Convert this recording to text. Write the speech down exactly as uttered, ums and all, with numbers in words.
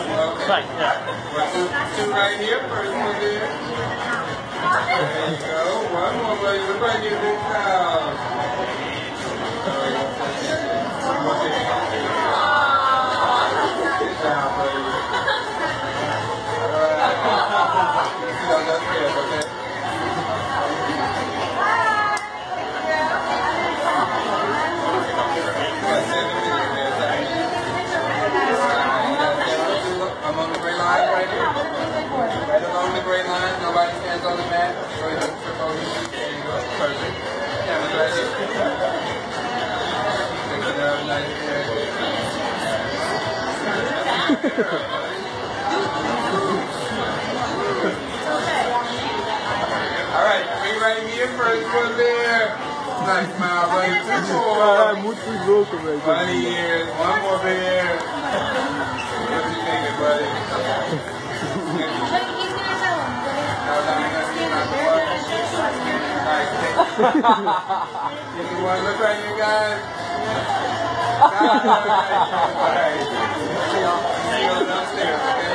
Okay. Right, yeah. One, two, two right here. First one there. There you go. One more, buddy. Look right here, big crowd. Good job, buddy. All right. See y'all downstairs, okay? I'm on the gray line right here. Right along the gray line. Nobody stands on the mat. Go ahead and trip over. There you go. Perfect. Yeah, look right here. Pick it up nice and there. All right, three right here. First one there. Nice smile, buddy. Two more. Ah, muito louco, velho. One here. One more there. What you thinking, buddy? Anyone look right here, guys? All right. See y'all downstairs, okay?